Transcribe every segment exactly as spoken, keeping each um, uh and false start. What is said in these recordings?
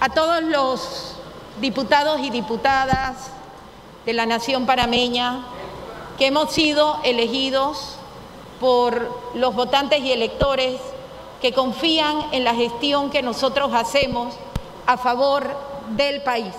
a todos los diputados y diputadas de la nación panameña que hemos sido elegidos por los votantes y electores que confían en la gestión que nosotros hacemos a favor del país.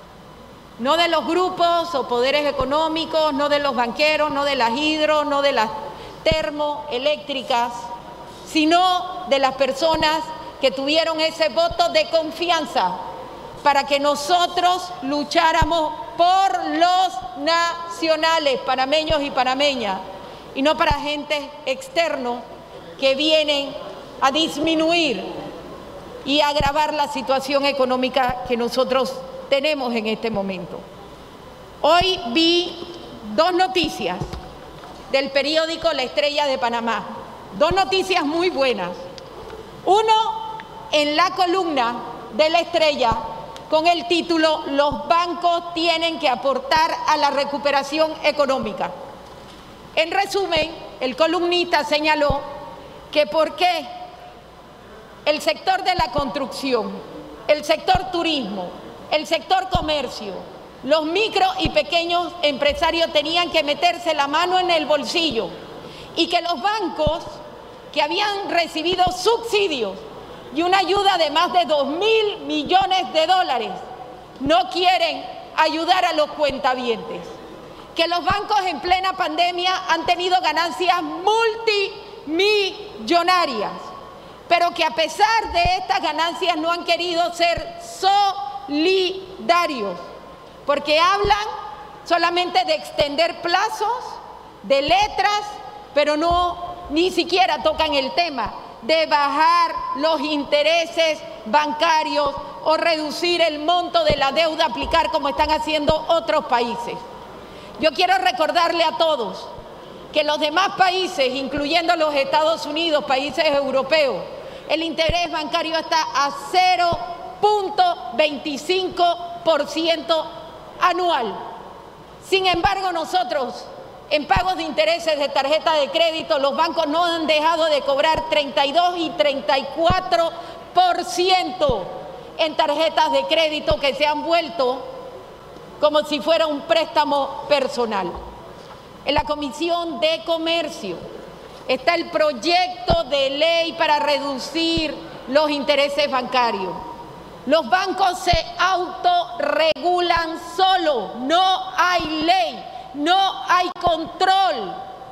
No de los grupos o poderes económicos, no de los banqueros, no de las hidro, no de las termoeléctricas, sino de las personas que tuvieron ese voto de confianza para que nosotros lucháramos por los nacionales, panameños y panameñas, y no para agentes externos que vienen a disminuir y a agravar la situación económica que nosotros tenemos en este momento. Hoy vi dos noticias del periódico La Estrella de Panamá, dos noticias muy buenas. Uno, en la columna de La Estrella, con el título "Los bancos tienen que aportar a la recuperación económica". En resumen, el columnista señaló que por qué el sector de la construcción, el sector turismo, el sector comercio, los micro y pequeños empresarios tenían que meterse la mano en el bolsillo y que los bancos que habían recibido subsidios y una ayuda de más de dos mil millones de dólares no quieren ayudar a los cuentavientes, que los bancos en plena pandemia han tenido ganancias multimillonarias, pero que a pesar de estas ganancias no han querido ser solidarios, porque hablan solamente de extender plazos, de letras, pero no, ni siquiera tocan el tema de bajar los intereses bancarios o reducir el monto de la deuda a aplicar como están haciendo otros países. Yo quiero recordarle a todos que los demás países, incluyendo los Estados Unidos, países europeos, el interés bancario está a cero punto veinticinco por ciento anual. Sin embargo, nosotros, en pagos de intereses de tarjeta de crédito, los bancos no han dejado de cobrar treinta y dos y treinta y cuatro por ciento en tarjetas de crédito que se han vuelto como si fuera un préstamo personal. En la Comisión de Comercio está el proyecto de ley para reducir los intereses bancarios. Los bancos se autorregulan solos, no hay ley, no hay control.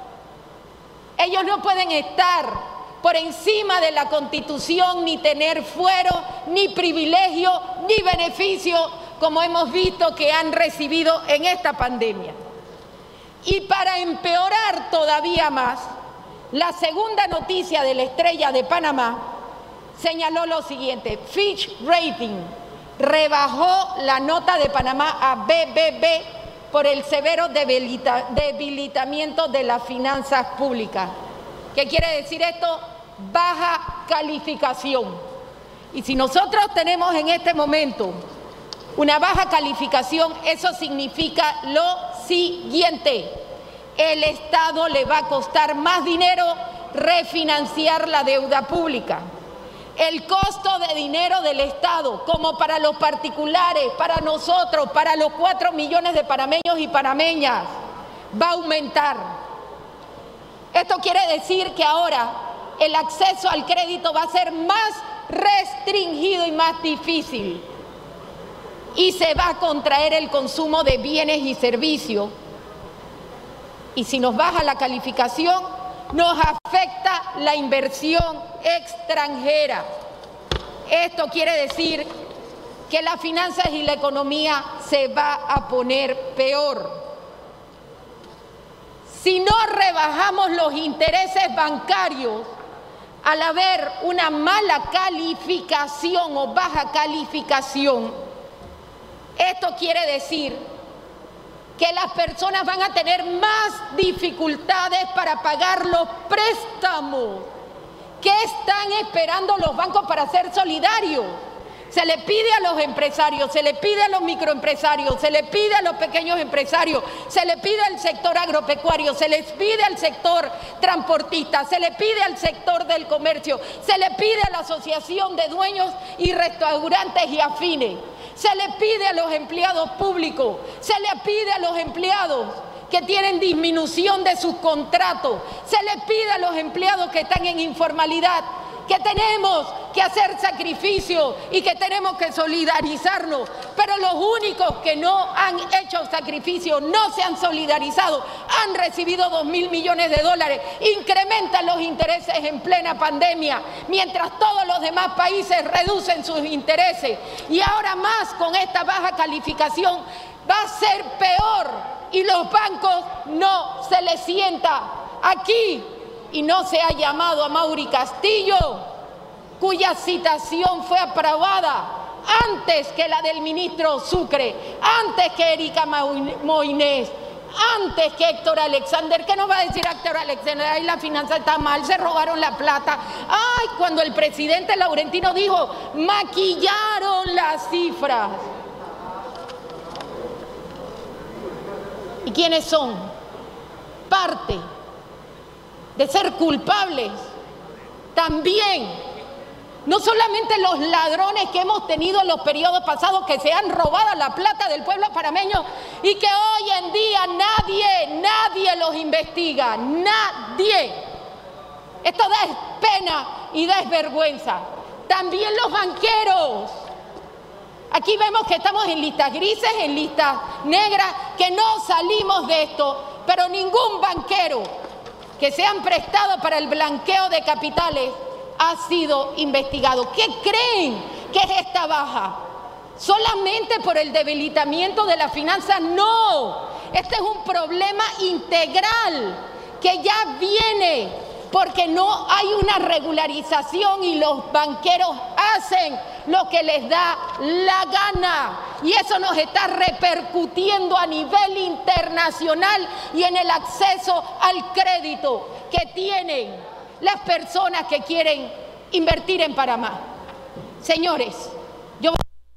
Ellos no pueden estar por encima de la Constitución, ni tener fuero, ni privilegio, ni beneficio, como hemos visto que han recibido en esta pandemia. Y para empeorar todavía más, la segunda noticia de La Estrella de Panamá señaló lo siguiente: Fitch Rating rebajó la nota de Panamá a B B B por el severo debilita, debilitamiento de las finanzas públicas. ¿Qué quiere decir esto? Baja calificación. Y si nosotros tenemos en este momento una baja calificación, eso significa lo siguiente: el Estado le va a costar más dinero refinanciar la deuda pública. El costo de dinero del Estado, como para los particulares, para nosotros, para los cuatro millones de panameños y panameñas, va a aumentar. Esto quiere decir que ahora el acceso al crédito va a ser más restringido y más difícil. Y se va a contraer el consumo de bienes y servicios. Y si nos baja la calificación, nos afecta la inversión extranjera. Esto quiere decir que las finanzas y la economía se va a poner peor. Si no rebajamos los intereses bancarios al haber una mala calificación o baja calificación, esto quiere decir que las personas van a tener más dificultades para pagar los préstamos. ¿Qué están esperando los bancos para ser solidarios? Se le pide a los empresarios, se le pide a los microempresarios, se le pide a los pequeños empresarios, se le pide al sector agropecuario, se les pide al sector transportista, se le pide al sector del comercio, se le pide a la asociación de dueños y restaurantes y afines, se le pide a los empleados públicos, se le pide a los empleados que tienen disminución de sus contratos, se le pide a los empleados que están en informalidad, que tenemos que hacer sacrificios y que tenemos que solidarizarnos, pero los únicos que no han hecho sacrificios, no se han solidarizado, han recibido dos mil millones de dólares, incrementan los intereses en plena pandemia, mientras todos los demás países reducen sus intereses, y ahora más con esta baja calificación va a ser peor, y los bancos no se les sienta aquí. Y no se ha llamado a Mauri Castillo, cuya citación fue aprobada antes que la del ministro Sucre, antes que Erika Moines, antes que Héctor Alexander. ¿Qué nos va a decir Héctor Alexander? Ay, la finanza está mal, se robaron la plata. Ay, cuando el presidente Laurentino dijo, maquillaron las cifras. ¿Y quiénes son? Parte de ser culpables también, no solamente los ladrones que hemos tenido en los periodos pasados, que se han robado la plata del pueblo panameño y que hoy en día nadie, nadie los investiga, nadie. Esto da pena y da vergüenza. También los banqueros. Aquí vemos que estamos en listas grises, en listas negras, que no salimos de esto, pero ningún banquero que se han prestado para el blanqueo de capitales ha sido investigado. ¿Qué creen que es esta baja? ¿Solamente por el debilitamiento de la finanza? No, este es un problema integral que ya viene porque no hay una regularización y los banqueros hacen lo que les da la gana. Y eso nos está repercutiendo a nivel internacional y en el acceso al crédito que tienen las personas que quieren invertir en Panamá. Señores, yo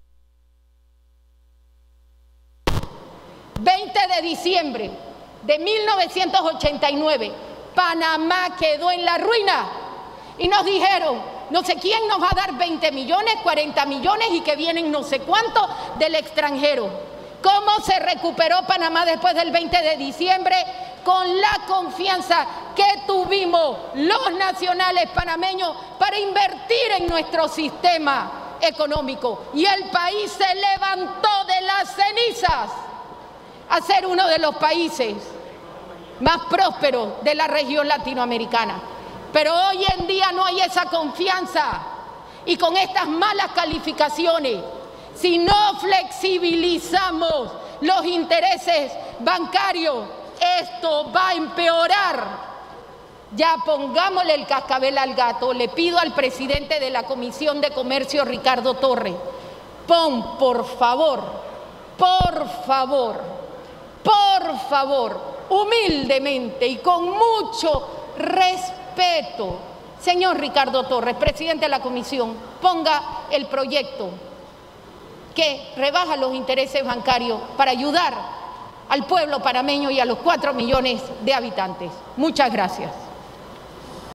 veinte de diciembre de mil novecientos ochenta y nueve, Panamá quedó en la ruina y nos dijeron, no sé quién nos va a dar veinte millones, cuarenta millones y que vienen no sé cuánto del extranjero. ¿Cómo se recuperó Panamá después del veinte de diciembre? Con la confianza que tuvimos los nacionales panameños para invertir en nuestro sistema económico. Y el país se levantó de las cenizas a ser uno de los países más prósperos de la región latinoamericana. Pero hoy en día no hay esa confianza y con estas malas calificaciones, si no flexibilizamos los intereses bancarios, esto va a empeorar. Ya pongámosle el cascabel al gato. Le pido al presidente de la Comisión de Comercio, Ricardo Torres, pon por favor, por favor, por favor, humildemente y con mucho respeto, señor Ricardo Torres, presidente de la Comisión, ponga el proyecto que rebaja los intereses bancarios para ayudar al pueblo panameño y a los cuatro millones de habitantes. Muchas gracias.